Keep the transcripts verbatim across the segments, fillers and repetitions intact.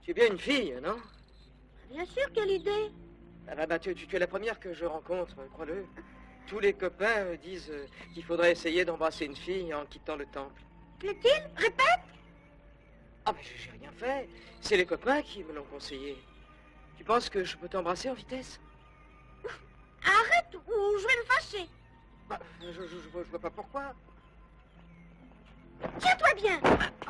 Tu es bien une fille, non? Bien sûr, quelle idée. Ah bah, bah, tu, tu, tu es la première que je rencontre, crois-le. Tous les copains euh, disent euh, qu'il faudrait essayer d'embrasser une fille en quittant le temple. Plaît-il? Répète. Ah mais j'ai rien fait. C'est les copains qui me l'ont conseillé. Tu penses que je peux t'embrasser en vitesse? Arrête ou je vais me fâcher. Bah, je, je, je, vois, je vois pas pourquoi. Tiens-toi bien.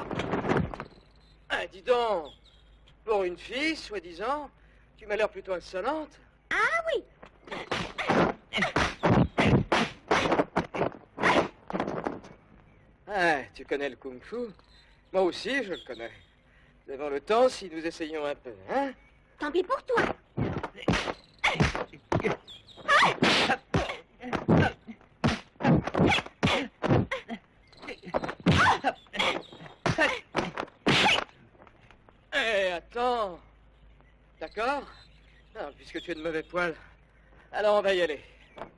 Ah, dis donc. Pour une fille, soi-disant, tu m'as l'air plutôt insolente. Ah oui. Ah, tu connais le kung-fu? Moi aussi, je le connais. Devant le temps, si nous essayons un peu, hein? Tant pis pour toi. Eh, attends. D'accord? Non, puisque tu es de mauvais poil. Alors, on va y aller.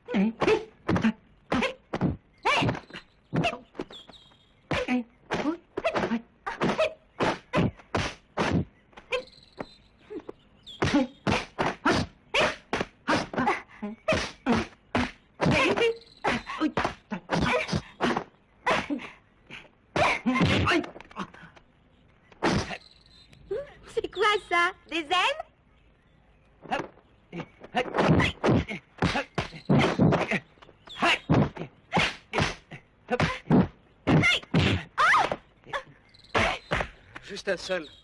C'est quoi ça? Des ailes? Juste un seul.